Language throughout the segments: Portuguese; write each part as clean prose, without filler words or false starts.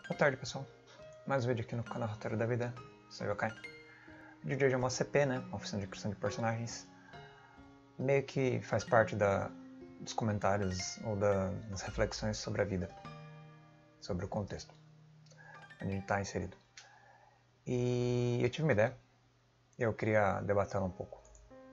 Boa tarde, pessoal. Mais um vídeo aqui no canal Roteiro da Vida. Sou o Yokai. O vídeo de hoje é uma CP, né? Uma oficina de criação de personagens. Meio que faz parte dos comentários ou das reflexões sobre a vida. Sobre o contexto onde a gente está inserido. E eu tive uma ideia. E eu queria debatê-la um pouco.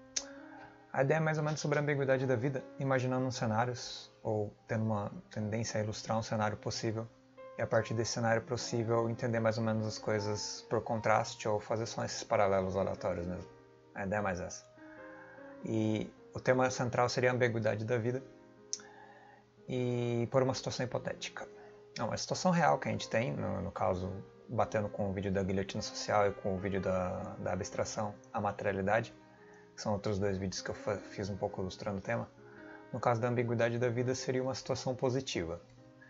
A ideia é mais ou menos sobre a ambiguidade da vida, imaginando uns cenários, ou tendo uma tendência a ilustrar um cenário possível, e a partir desse cenário possível entender mais ou menos as coisas por contraste, ou fazer só esses paralelos aleatórios mesmo. A ideia é mais essa. E o tema central seria a ambiguidade da vida, e por uma situação hipotética. Não, a situação real que a gente tem, no caso, batendo com o vídeo da guilhotina social e com o vídeo da abstração, a materialidade, que são outros dois vídeos que eu fiz um pouco ilustrando o tema. No caso da ambiguidade da vida, seria uma situação positiva.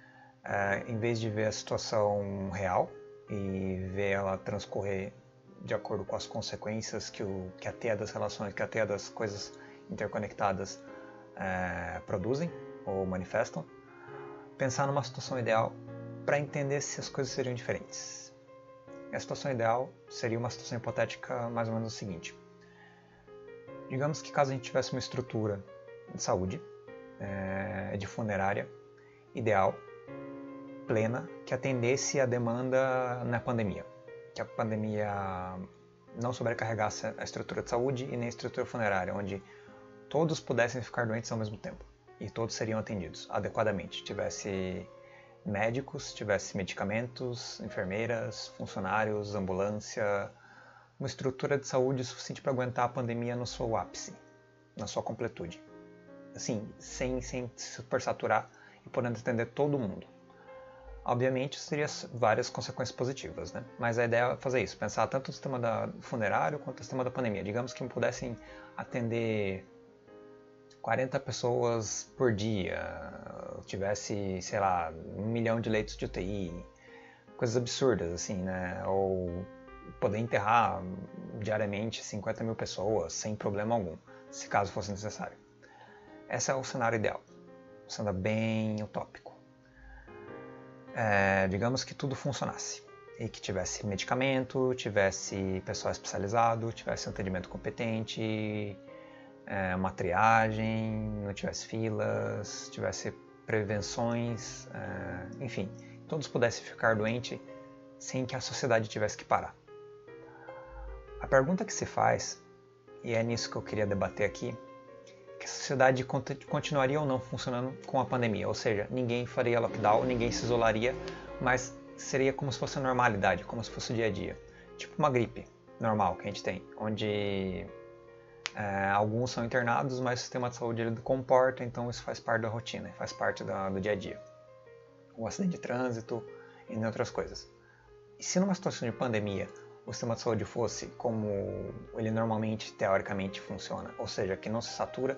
Em vez de ver a situação real e ver ela transcorrer de acordo com as consequências que a teia das relações, que a teia das coisas interconectadas produzem ou manifestam, pensar numa situação ideal para entender se as coisas seriam diferentes. E a situação ideal seria uma situação hipotética mais ou menos o seguinte. Digamos que caso a gente tivesse uma estrutura de saúde, de funerária, ideal, plena, que atendesse a demanda na pandemia. Que a pandemia não sobrecarregasse a estrutura de saúde e nem a estrutura funerária, onde todos pudessem ficar doentes ao mesmo tempo. E todos seriam atendidos adequadamente. Tivesse médicos, tivesse medicamentos, enfermeiras, funcionários, ambulância, uma estrutura de saúde suficiente para aguentar a pandemia no seu ápice, na sua completude. Assim, sem se supersaturar e podendo atender todo mundo. Obviamente, isso teria várias consequências positivas, né? Mas a ideia é fazer isso, pensar tanto no sistema funerário quanto no sistema da pandemia. Digamos que pudessem atender 40 pessoas por dia, tivesse, sei lá, 1 milhão de leitos de UTI, coisas absurdas, assim, né? Ou poder enterrar diariamente 50 mil pessoas sem problema algum, se caso fosse necessário. Esse é o cenário ideal, sendo bem utópico. Digamos que tudo funcionasse e que tivesse medicamento, tivesse pessoal especializado, tivesse um atendimento competente, uma triagem, não tivesse filas, tivesse prevenções, enfim, todos pudessem ficar doentes sem que a sociedade tivesse que parar. A pergunta que se faz, e é nisso que eu queria debater aqui, é que a sociedade continuaria ou não funcionando com a pandemia, ou seja, ninguém faria lockdown, ninguém se isolaria, mas seria como se fosse a normalidade, como se fosse o dia a dia. Tipo uma gripe normal que a gente tem, onde alguns são internados, mas o sistema de saúde ele comporta, então isso faz parte da rotina, faz parte do dia a dia. Um acidente de trânsito, entre outras coisas. E se numa situação de pandemia, o sistema de saúde fosse como ele normalmente, teoricamente, funciona, ou seja, que não se satura,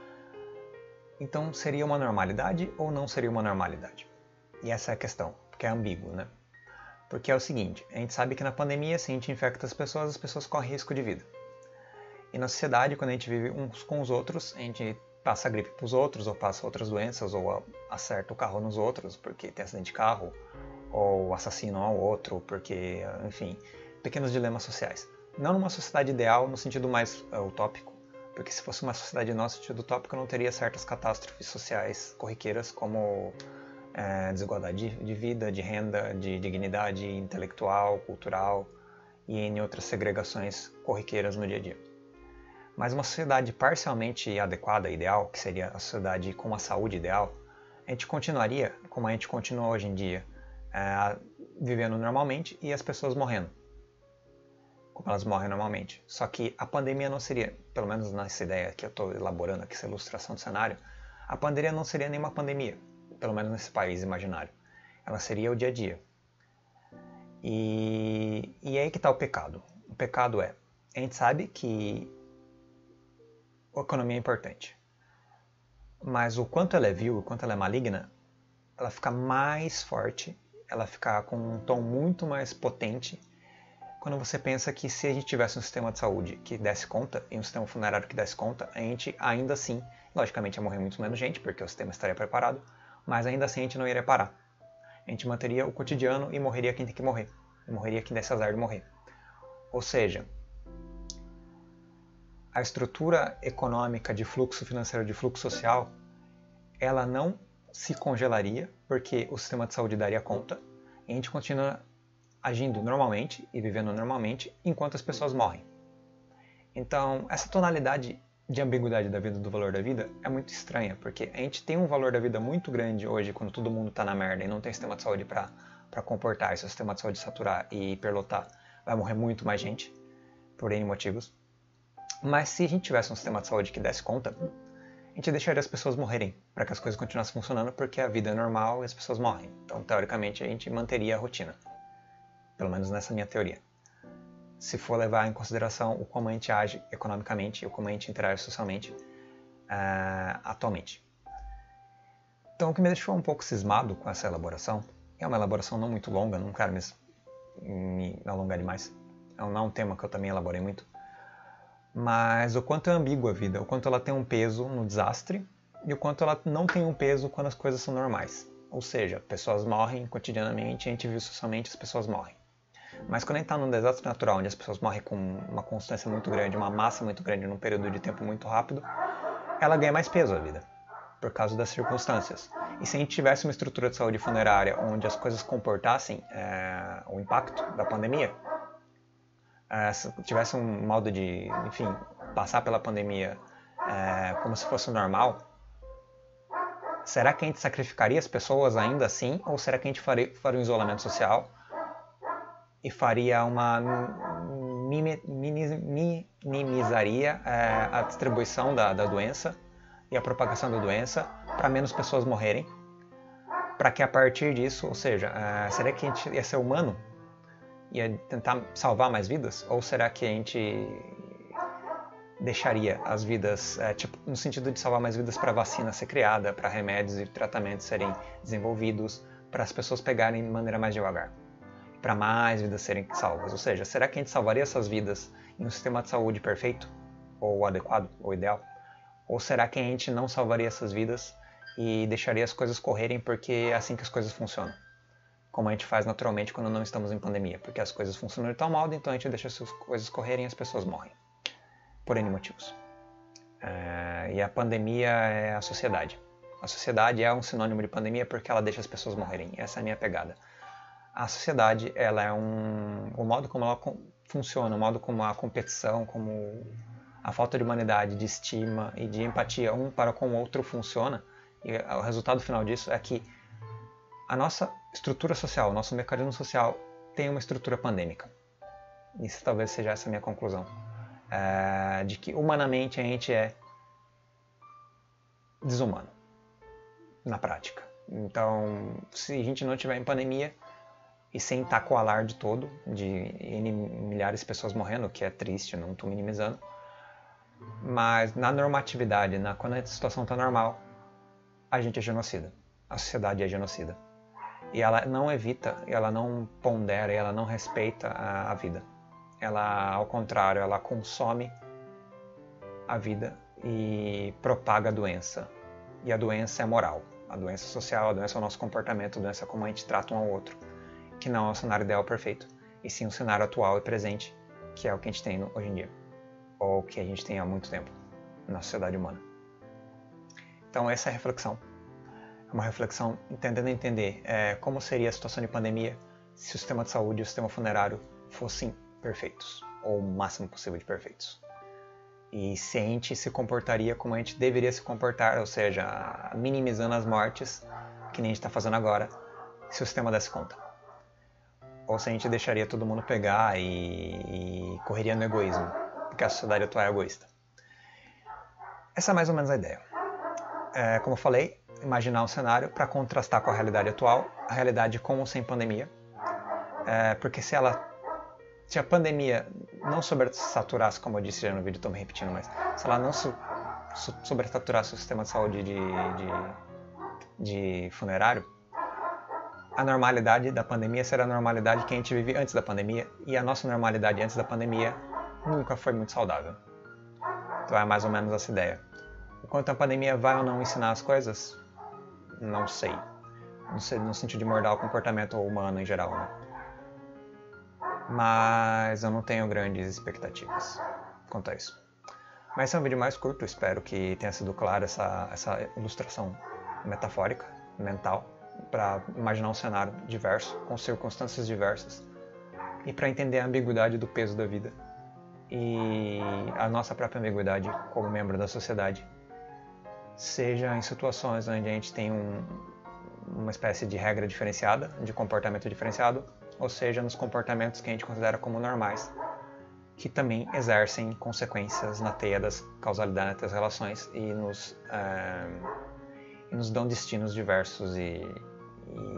então seria uma normalidade ou não seria uma normalidade? E essa é a questão, porque é ambíguo, né? Porque é o seguinte, a gente sabe que na pandemia, se a gente infecta as pessoas correm risco de vida. E na sociedade, quando a gente vive uns com os outros, a gente passa a gripe para os outros, ou passa outras doenças, ou acerta o carro nos outros, porque tem acidente de carro, ou assassina um ao outro, porque, enfim, pequenos dilemas sociais. Não numa sociedade ideal, no sentido mais utópico, porque se fosse uma sociedade no sentido utópico, não teria certas catástrofes sociais corriqueiras, como desigualdade de vida, de renda, de dignidade intelectual, cultural, e em outras segregações corriqueiras no dia a dia. Mas uma sociedade parcialmente adequada, ideal, que seria a sociedade com uma saúde ideal, a gente continuaria, como a gente continua hoje em dia, vivendo normalmente e as pessoas morrendo, como elas morrem normalmente. Só que a pandemia não seria, pelo menos nessa ideia que eu estou elaborando aqui, essa ilustração do cenário, a pandemia não seria nenhuma pandemia, pelo menos nesse país imaginário. Ela seria o dia a dia. E aí que está o pecado. O pecado a gente sabe que a economia é importante, mas o quanto ela é vil, o quanto ela é maligna, ela fica mais forte, ela fica com um tom muito mais potente quando você pensa que se a gente tivesse um sistema de saúde que desse conta e um sistema funerário que desse conta, a gente ainda assim, logicamente ia morrer muito menos gente, porque o sistema estaria preparado, mas ainda assim a gente não iria parar. A gente manteria o cotidiano e morreria quem tem que morrer. E morreria quem desse azar de morrer. Ou seja, a estrutura econômica de fluxo financeiro, de fluxo social, ela não se congelaria, porque o sistema de saúde daria conta, e a gente continua agindo normalmente e vivendo normalmente enquanto as pessoas morrem. Então, essa tonalidade de ambiguidade da vida, do valor da vida, é muito estranha, porque a gente tem um valor da vida muito grande hoje, quando todo mundo está na merda e não tem sistema de saúde para comportar, e se o sistema de saúde saturar e hiperlotar, vai morrer muito mais gente, por N motivos. Mas se a gente tivesse um sistema de saúde que desse conta, a gente deixaria as pessoas morrerem, para que as coisas continuassem funcionando, porque a vida é normal e as pessoas morrem. Então, teoricamente, a gente manteria a rotina. Pelo menos nessa minha teoria. Se for levar em consideração o como a gente age economicamente e o como a gente interage socialmente atualmente. Então, o que me deixou um pouco cismado com essa elaboração, é uma elaboração não muito longa, não quero me alongar demais, não é um tema que eu também elaborei muito, mas o quanto é ambígua a vida, o quanto ela tem um peso no desastre e o quanto ela não tem um peso quando as coisas são normais. Ou seja, pessoas morrem cotidianamente, a gente vive socialmente, as pessoas morrem. Mas quando a gente está num desastre natural, onde as pessoas morrem com uma constância muito grande, uma massa muito grande, num período de tempo muito rápido, ela ganha mais peso a vida, por causa das circunstâncias. E se a gente tivesse uma estrutura de saúde funerária onde as coisas comportassem o impacto da pandemia, se tivesse um modo de, enfim, passar pela pandemia como se fosse normal, será que a gente sacrificaria as pessoas ainda assim? Ou será que a gente faria um isolamento social e faria minimizaria a distribuição da doença e a propagação da doença para menos pessoas morrerem? Para que a partir disso, ou seja, será que a gente ia ser humano? Ia tentar salvar mais vidas? Ou será que a gente deixaria as vidas, no sentido de salvar mais vidas para a vacina ser criada, para remédios e tratamentos serem desenvolvidos, para as pessoas pegarem de maneira mais devagar, para mais vidas serem salvas? Ou seja, será que a gente salvaria essas vidas em um sistema de saúde perfeito, ou adequado, ou ideal? Ou será que a gente não salvaria essas vidas e deixaria as coisas correrem porque é assim que as coisas funcionam? Como a gente faz naturalmente quando não estamos em pandemia, porque as coisas funcionam de tal modo, então a gente deixa as coisas correrem e as pessoas morrem. Por N motivos. E a pandemia é a sociedade. A sociedade é um sinônimo de pandemia porque ela deixa as pessoas morrerem. Essa é a minha pegada. A sociedade, ela é o modo como ela funciona, o modo como a competição, como a falta de humanidade, de estima e de empatia um para com o outro funciona. E o resultado final disso é que a nossa estrutura social, o nosso mecanismo social tem uma estrutura pandêmica. Isso talvez seja essa a minha conclusão. De que humanamente a gente é desumano, na prática. Então, se a gente não tiver em pandemia e sem estar com o alarde todo de milhares de pessoas morrendo, que é triste, não estou minimizando, mas na normatividade, quando a situação está normal, a gente é genocida. A sociedade é genocida. E ela não evita, ela não pondera, ela não respeita a vida. Ela, ao contrário, ela consome a vida e propaga a doença. E a doença é moral. A doença social, a doença é o nosso comportamento, a doença é como a gente trata um ao outro. Que não é o cenário ideal perfeito, e sim o cenário atual e presente, que é o que a gente tem hoje em dia. Ou que a gente tem há muito tempo na sociedade humana. Então essa é a reflexão. É uma reflexão tentando entender como seria a situação de pandemia se o sistema de saúde e o sistema funerário fossem perfeitos, ou o máximo possível de perfeitos. E se a gente se comportaria como a gente deveria se comportar, ou seja, minimizando as mortes, que nem a gente está fazendo agora, se o sistema desse conta. Ou se a gente deixaria todo mundo pegar e correria no egoísmo, porque a sociedade atual é egoísta. Essa é mais ou menos a ideia. Como eu falei, imaginar um cenário para contrastar com a realidade atual, a realidade com ou sem pandemia, porque se a pandemia não sobresaturasse, como eu disse já no vídeo, estou me repetindo, mas se ela não sobresaturasse o sistema de saúde de funerário, a normalidade da pandemia será a normalidade que a gente vive antes da pandemia, e a nossa normalidade antes da pandemia nunca foi muito saudável. Então é mais ou menos essa ideia. O quanto a pandemia vai ou não ensinar as coisas, não sei. no sentido de moldar o comportamento humano em geral, né? Mas eu não tenho grandes expectativas quanto a isso. Mas esse é um vídeo mais curto, espero que tenha sido clara essa ilustração metafórica, mental, para imaginar um cenário diverso, com circunstâncias diversas, e para entender a ambiguidade do peso da vida e a nossa própria ambiguidade como membro da sociedade, seja em situações onde a gente tem uma espécie de regra diferenciada, de comportamento diferenciado, ou seja, nos comportamentos que a gente considera como normais, que também exercem consequências na teia das causalidades das relações e nos dão destinos diversos e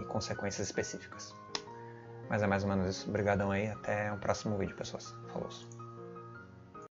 consequências específicas. Mas é mais ou menos isso. Obrigadão aí. Até o próximo vídeo, pessoas. Falou.